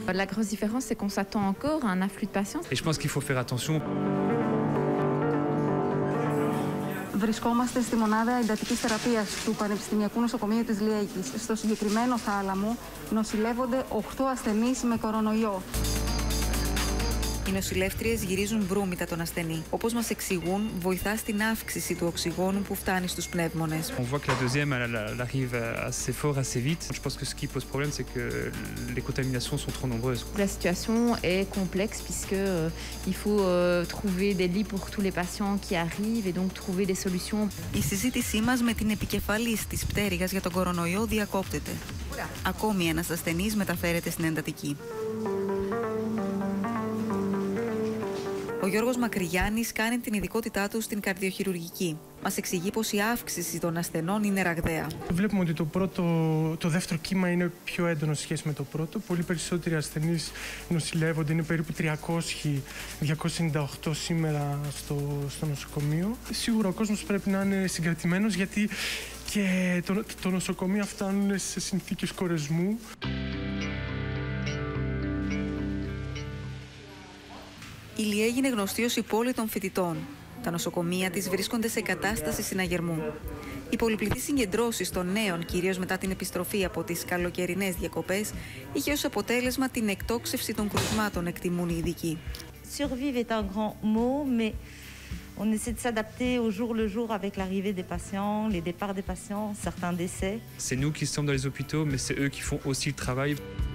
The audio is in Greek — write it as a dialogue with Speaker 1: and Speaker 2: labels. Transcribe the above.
Speaker 1: La grosse différence, c'est qu'on s'attend encore à un afflux de patients.
Speaker 2: Et je pense qu'il faut faire attention.
Speaker 3: Βρισκόμαστε στη μονάδα εντατικής θεραπείας του Πανεπιστημιακού Νοσοκομείου της Λιέγης. Στο συγκεκριμένο θάλαμο νοσηλεύονται 8 ασθενείς με κορονοϊό.
Speaker 4: Οι νοσηλεύτριες γυρίζουν βρούμητα τον ασθενή. Όπως μας εξηγούν, βοηθά στην αύξηση του οξυγόνου που φτάνει στους πνεύμονες.
Speaker 2: On voit que la deuxième, elle arrive assez fort, assez vite. Je pense que ce qui pose problème, c'est que les contaminations sont trop nombreuses.
Speaker 1: La situation est complexe puisque il faut trouver des lits pour tous les patients qui arrivent et donc trouver des solutions.
Speaker 4: Η συζήτησή μας με την επικεφαλής της πτέρυγας για τον κορονοϊό διακόπτεται. Ακόμη ένας ασθενής μεταφέρεται στην εντατική. Ο Γιώργος Μακρυγιάννης κάνει την ειδικότητά του στην καρδιοχειρουργική. Μας εξηγεί πως η αύξηση των ασθενών είναι ραγδαία.
Speaker 5: Βλέπουμε ότι το δεύτερο κύμα είναι πιο έντονο σε σχέση με το πρώτο. Πολύ περισσότεροι ασθενείς νοσηλεύονται, είναι περίπου 298 σήμερα στο νοσοκομείο. Σίγουρα ο κόσμος πρέπει να είναι συγκρατημένος γιατί και το νοσοκομείο φτάνουν σε συνθήκες κορεσμού.
Speaker 4: Η Λιέγη είναι γνωστή ως η πόλη των φοιτητών. Τα νοσοκομεία της βρίσκονται σε κατάσταση συναγερμού. Οι πολυπληθείς συγκεντρώσεις των νέων, κυρίως μετά την επιστροφή από τις καλοκαιρινές διακοπές, είχε ως αποτέλεσμα την εκτόξευση των κρουσμάτων, εκτιμούν οι ειδικοί.
Speaker 6: Survivre est un grand mot, mais on essaie de s'adapter au jour le jour avec l'arrivée des patients, les départs des patients, certains décès.
Speaker 2: C'est nous qui sommes dans les hôpitaux, mais c'est eux qui font aussi le travail.